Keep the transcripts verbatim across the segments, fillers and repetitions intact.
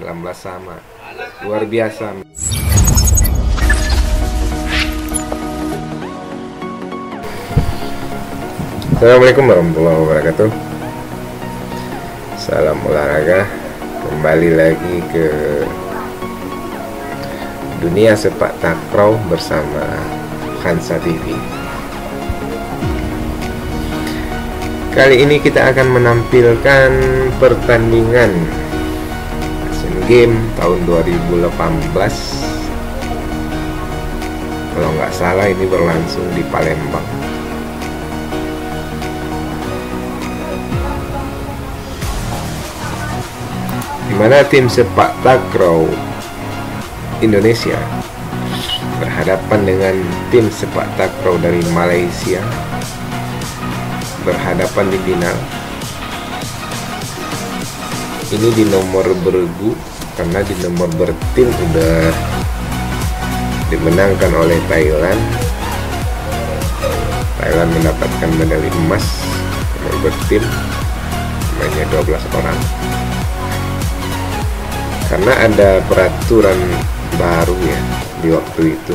sembilan belas sama. Luar biasa. Assalamualaikum warahmatullahi wabarakatuh. Salam olahraga. Kembali lagi ke dunia sepak takraw bersama Khansa T V. Kali ini kita akan menampilkan pertandingan Asian Games tahun dua ribu delapan belas. Kalau nggak salah ini berlangsung di Palembang. Di mana tim sepak takraw Indonesia berhadapan dengan tim sepak takraw dari Malaysia, berhadapan di final. Ini di nomor bergu, karena di nomor bertim udah dimenangkan oleh Thailand. Thailand mendapatkan medali emas. Nomor bertim hanya dua belas orang, karena ada peraturan baru ya di waktu itu.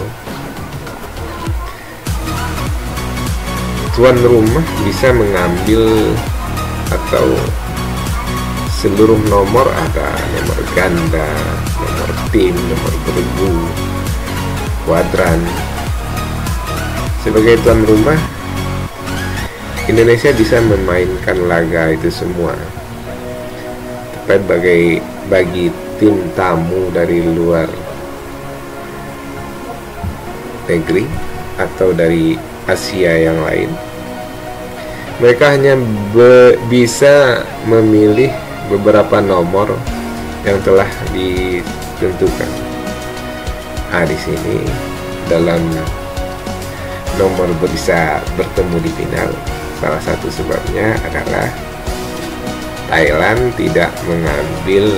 Tuan rumah bisa mengambil atau seluruh nomor, ada nomor ganda, nomor tim, nomor bergu, kuadran. Sebagai tuan rumah, Indonesia bisa memainkan laga itu semua. Tepat bagi bagi tim tamu dari luar negeri atau dari Asia yang lain, mereka hanya be bisa memilih beberapa nomor yang telah ditentukan. Ah, di sini dalam nomor bisa bertemu di final, salah satu sebabnya adalah Thailand tidak mengambil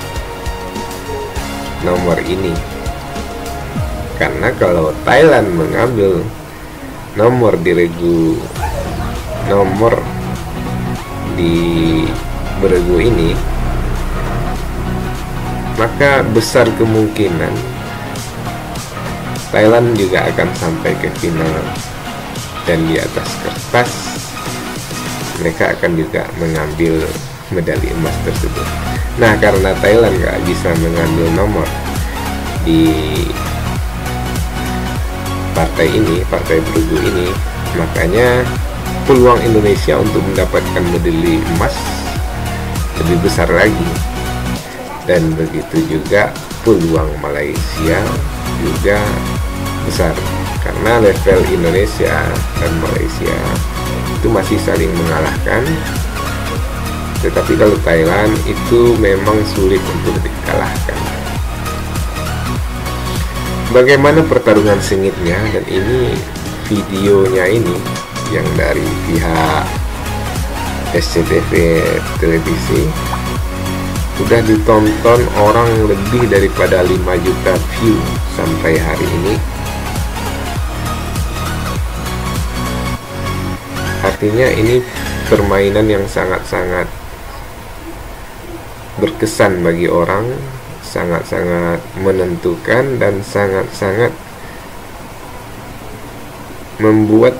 nomor ini. Karena kalau Thailand mengambil nomor di regu nomor di bergu ini, maka besar kemungkinan Thailand juga akan sampai ke final, dan di atas kertas mereka akan juga mengambil medali emas tersebut. Nah, karena Thailand nggak bisa mengambil nomor di partai ini, partai bergu ini, makanya peluang Indonesia untuk mendapatkan medali emas lebih besar lagi. Dan begitu juga peluang Malaysia juga besar, karena level Indonesia dan Malaysia itu masih saling mengalahkan. Tetapi kalau Thailand itu memang sulit untuk dikalahkan. Bagaimana pertarungan sengitnya, dan ini videonya ini yang dari pihak S C T V televisi sudah ditonton orang lebih daripada lima juta view sampai hari ini. Artinya ini permainan yang sangat-sangat berkesan bagi orang, sangat-sangat menentukan, dan sangat-sangat membuat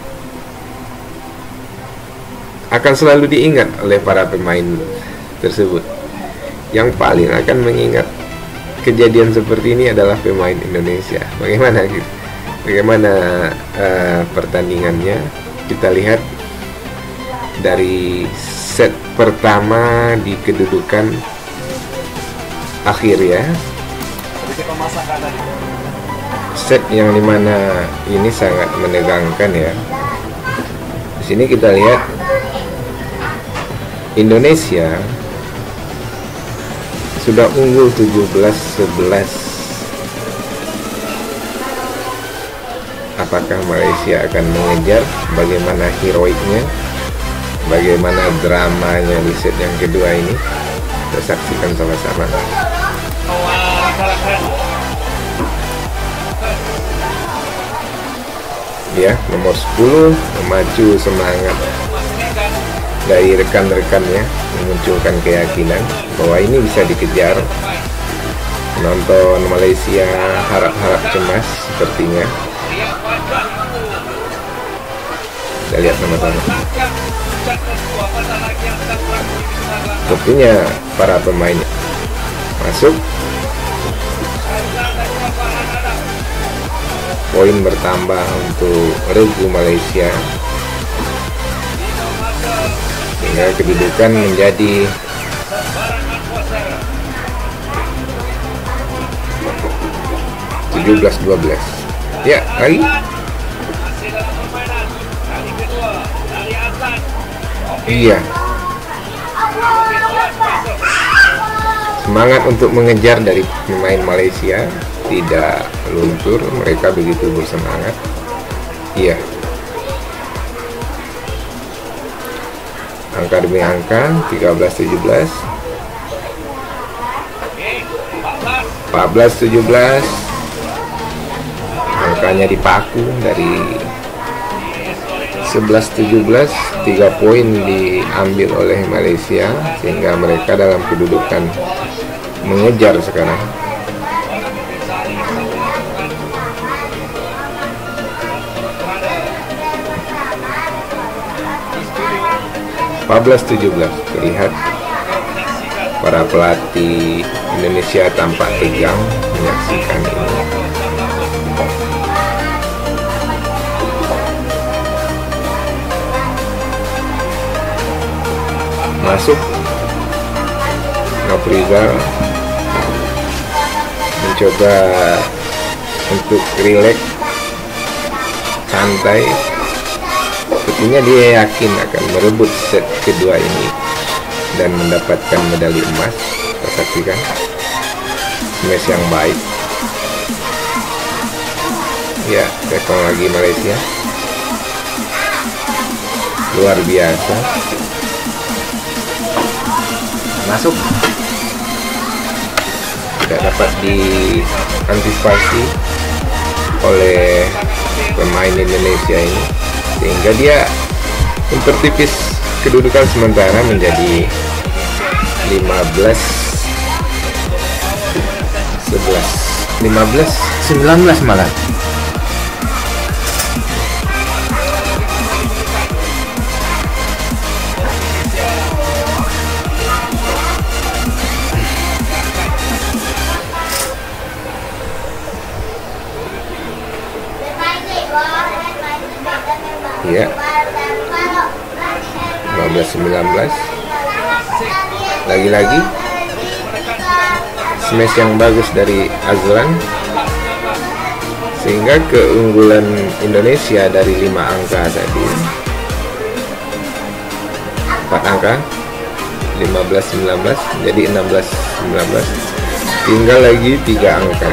akan selalu diingat oleh para pemain tersebut. Yang paling akan mengingat kejadian seperti ini adalah pemain Indonesia. Bagaimana gitu? Bagaimana uh, pertandingannya? Kita lihat dari set pertama di kedudukan akhir ya. Set yang dimana ini sangat menegangkan ya. Di sini kita lihat Indonesia sudah unggul tujuh belas sebelas. Apakah Malaysia akan mengejar? Bagaimana heroiknya? Bagaimana dramanya di set yang kedua ini? Kita saksikan sama-sama. Ya, nomor sepuluh memacu semangat dari rekan-rekannya memunculkan keyakinan bahwa ini bisa dikejar. Penonton Malaysia harap-harap cemas sepertinya. Kita lihat sama-sama. Sepertinya para pemain masuk. Poin bertambah untuk regu Malaysia, sehingga kedudukan menjadi tujuh belas dua belas. Ya, lagi. Iya. Semangat untuk mengejar dari pemain Malaysia tidak luntur, mereka begitu bersemangat. Iya. Angka demi angka, tiga belas tujuh belas. empat belas tujuh belas. Angkanya dipaku dari sebelas tujuh belas. Tiga poin diambil oleh Malaysia, sehingga mereka dalam kedudukan mengejar sekarang. empat belas tujuh belas. Terlihat para pelatih Indonesia tampak tegang menyaksikan ini. Masuk Nofrizal mencoba untuk rileks, santai. Sepertinya dia yakin akan merebut set kedua ini dan mendapatkan medali emas. Kita saksikan smash yang baik. Ya, rekor lagi Malaysia. Luar biasa. Masuk. Tidak dapat diantisipasi oleh pemain Indonesia ini, sehingga dia mempertipis kedudukan sementara menjadi lima belas sebelas, lima belas sembilan belas malah. Ya, lima belas sembilan belas. Lagi-lagi smash yang bagus dari Azlan, sehingga keunggulan Indonesia dari lima angka tadi empat angka, lima belas sembilan belas jadi enam belas sembilan belas. Tinggal lagi tiga angka.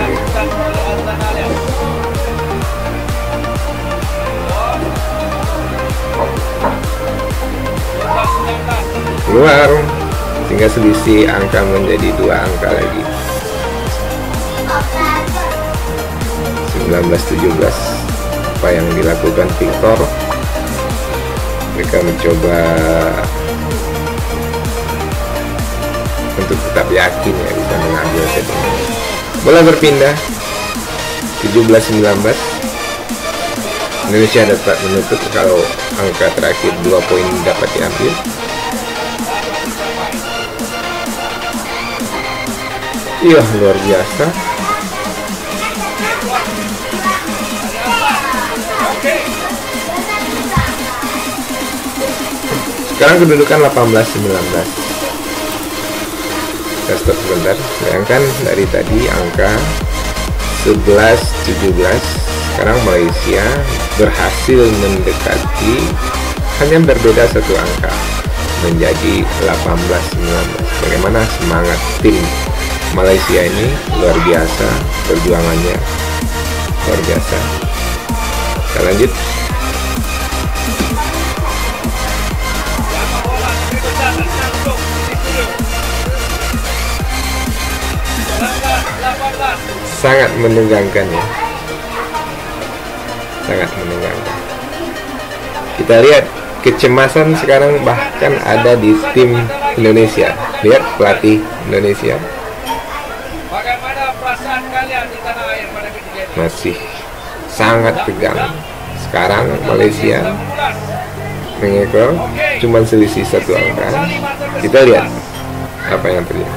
Keluar, sehingga selisih angka menjadi dua angka lagi. sembilan belas tujuh belas. Apa yang dilakukan Victor? Mereka mencoba untuk tetap yakin ya bisa mengambil set ini. Bola berpindah tujuh belas sembilan belas. Indonesia dapat menutup kalau angka terakhir dua poin dapat diambil. Iya, luar biasa. Sekarang kedudukan delapan belas sembilan belas. Kita stop sebentar. Bayangkan dari tadi angka sebelas tujuh belas. Sekarang Malaysia berhasil mendekati, hanya berbeda satu angka menjadi delapan belas sembilan belas. Bagaimana semangat tim Malaysia ini? Luar biasa, perjuangannya luar biasa. Kita lanjut. Sangat menegangkan ya, sangat menegangkan. Kita lihat kecemasan sekarang bahkan ada di tim Indonesia. Lihat pelatih Indonesia masih sangat tegang. Sekarang Malaysia mengekor, cuma selisih satu angka. Kita lihat apa yang terjadi.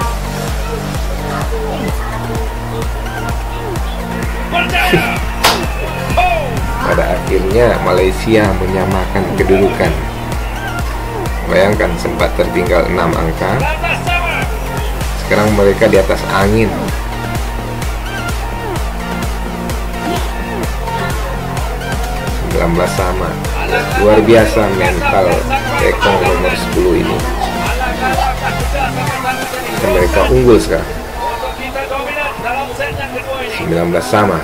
Pada akhirnya Malaysia menyamakan kedudukan. Bayangkan, sempat tertinggal enam angka, sekarang mereka di atas angin. sembilan belas sama. Luar biasa mental Tekong nomor sepuluh ini. Dan mereka unggul sekarang. sembilan belas sama.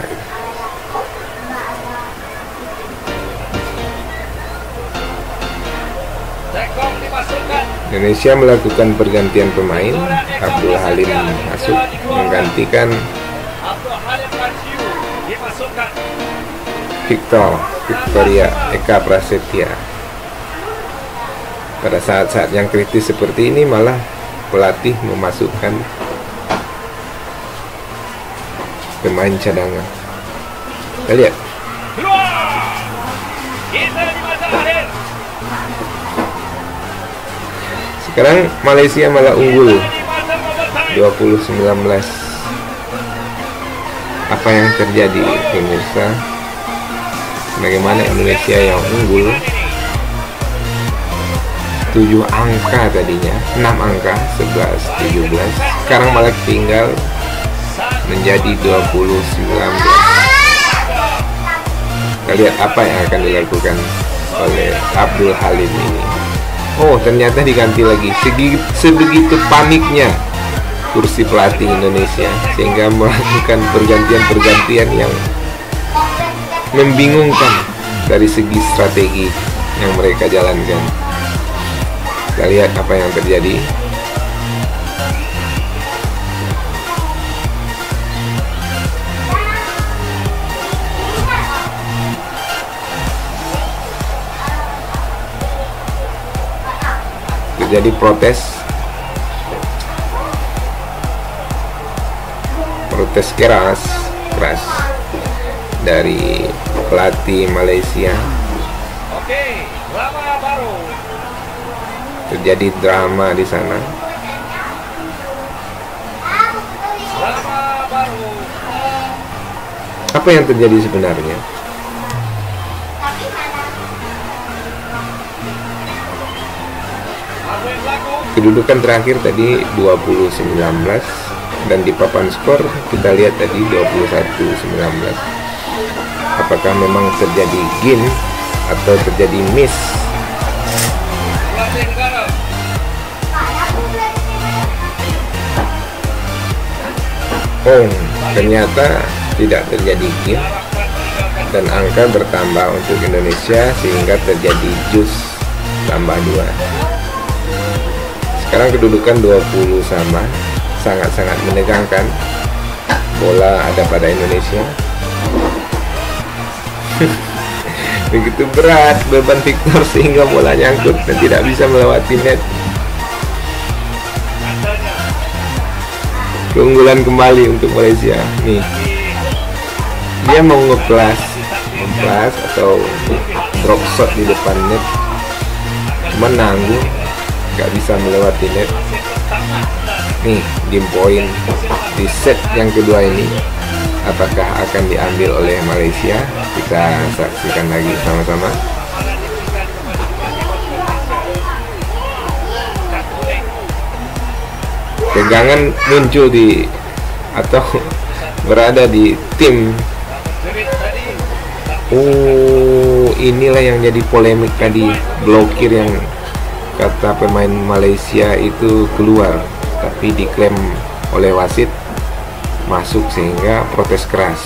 Indonesia melakukan pergantian pemain. Abdul Halim masuk menggantikan Victor Victoria Eka Prasetya. Pada saat-saat yang kritis seperti ini malah pelatih memasukkan pemain cadangan. Kita lihat. Sekarang Malaysia malah unggul dua puluh sembilan belas. Apa yang terjadi, pemirsa? Bagaimana Indonesia yang unggul tujuh angka tadinya, enam angka, sebelas, tujuh belas, sekarang malah tinggal menjadi dua puluh sembilan belas. Kita lihat apa yang akan dilakukan oleh Abdul Halim ini. Oh, ternyata diganti lagi. Segi, sebegitu paniknya kursi pelatih Indonesia sehingga melakukan pergantian-pergantian yang membingungkan dari segi strategi yang mereka jalankan. Kita lihat apa yang terjadi. Terjadi protes protes keras keras dari pelatih Malaysia. Oke, drama baru. Terjadi drama di sana. Drama baru. Apa yang terjadi sebenarnya? Kedudukan terakhir tadi dua puluh sembilan belas dan di papan skor kita lihat tadi dua puluh satu sembilan belas. Apakah memang terjadi game atau terjadi miss? Oh, ternyata tidak terjadi game dan angka bertambah untuk Indonesia sehingga terjadi jus tambah dua. Sekarang kedudukan dua puluh sama, sangat-sangat menegangkan. Bola ada pada Indonesia. Begitu berat beban Victor sehingga bola nyangkut dan tidak bisa melewati net. Keunggulan kembali untuk Malaysia. Nih, dia mau ngeplas, ngeplas atau drop shot di depan net, cuma nanggung, nggak bisa melewati net. Nih, game point di set yang kedua ini, apakah akan diambil oleh Malaysia? Kita saksikan lagi sama-sama. Tegangan muncul di atau berada di tim. Oh, inilah yang jadi polemik tadi, blokir yang kata pemain Malaysia itu keluar, tapi diklaim oleh wasit masuk sehingga protes keras.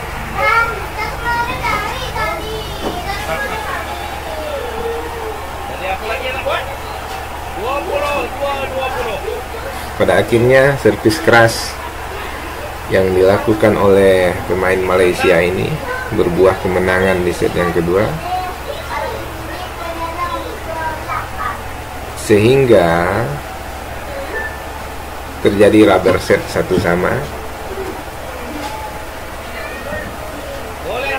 Pada akhirnya servis keras yang dilakukan oleh pemain Malaysia ini berbuah kemenangan di set yang kedua. sehingga terjadi rubber set satu sama. Boleh.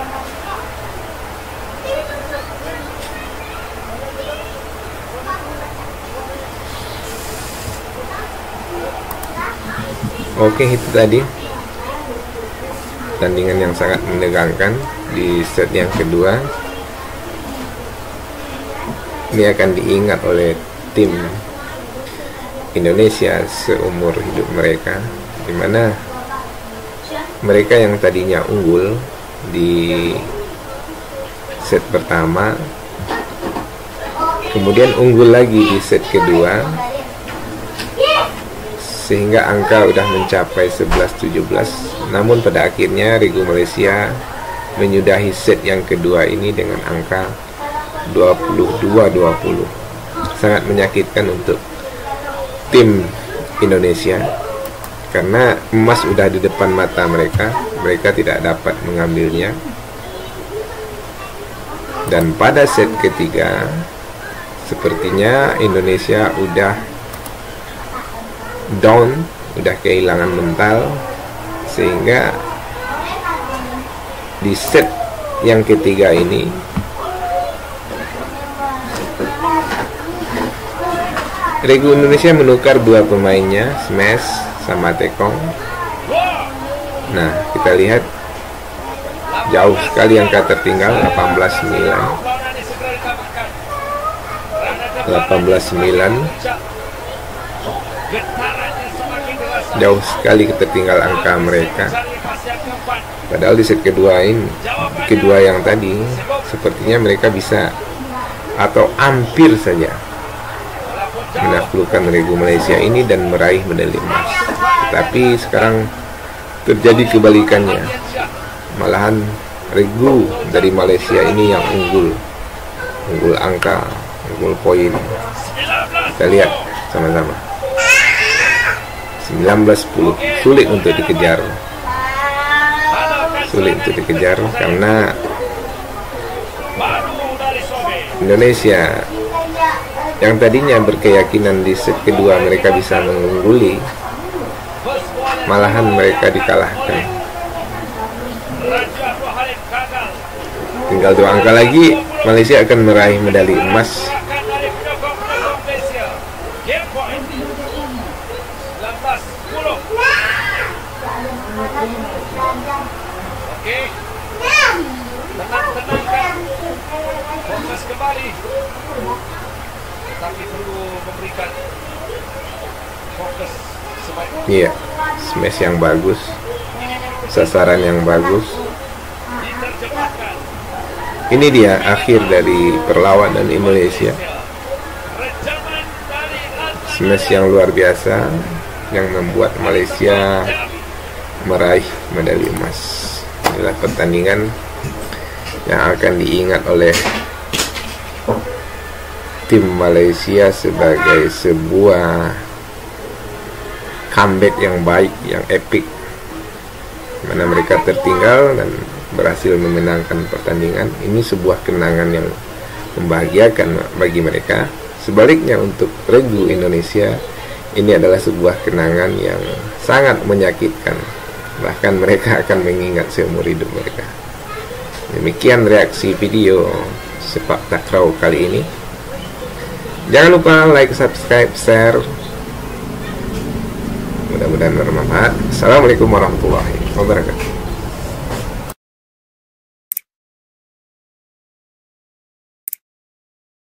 Oke, itu tadi pertandingan yang sangat menegangkan di set yang kedua. Ini akan diingat oleh tim Indonesia seumur hidup mereka, di mana mereka yang tadinya unggul di set pertama kemudian unggul lagi di set kedua, sehingga angka udah mencapai sebelas tujuh belas. Namun pada akhirnya Regu Malaysia menyudahi set yang kedua ini dengan angka dua puluh dua dua puluh. Sangat menyakitkan untuk tim Indonesia, karena emas udah di depan mata mereka, mereka tidak dapat mengambilnya. Dan pada set ketiga sepertinya Indonesia udah down, udah kehilangan mental, sehingga di set yang ketiga ini Regu Indonesia menukar dua pemainnya, Smash sama Tekong. Nah, kita lihat jauh sekali angka tertinggal, delapan belas sembilan. delapan belas sembilan. Jauh sekali ketertinggal angka mereka. Padahal di set kedua ini, kedua yang tadi, sepertinya mereka bisa atau hampir saja menaklukkan Regu Malaysia ini dan meraih medali emas. Tapi sekarang terjadi kebalikannya. Malahan Regu dari Malaysia ini yang unggul, unggul angka, unggul poin. Kita lihat sama-sama. sembilan belas sepuluh, sulit untuk dikejar. Sulit untuk dikejar karena Indonesia yang tadinya berkeyakinan di set kedua mereka bisa mengungguli, malahan mereka dikalahkan. Tinggal dua angka lagi, Malaysia akan meraih medali emas. Oke. Tenang-tenangkan. Fokus kembali. Tapi perlu memberikan fokus sebaik. Iya, smash yang bagus, sasaran yang bagus. Ini dia akhir dari perlawanan Indonesia. Smash yang luar biasa yang membuat Malaysia meraih medali emas. Inilah pertandingan yang akan diingat oleh tim Malaysia sebagai sebuah comeback yang baik, yang epic, mana mereka tertinggal dan berhasil memenangkan pertandingan. Ini sebuah kenangan yang membahagiakan bagi mereka. Sebaliknya untuk Regu Indonesia, ini adalah sebuah kenangan yang sangat menyakitkan. Bahkan mereka akan mengingat seumur hidup mereka. Demikian reaksi video sepak takraw kali ini. Jangan lupa like, subscribe, share. Mudah-mudahan bermanfaat. Assalamualaikum warahmatullahi wabarakatuh.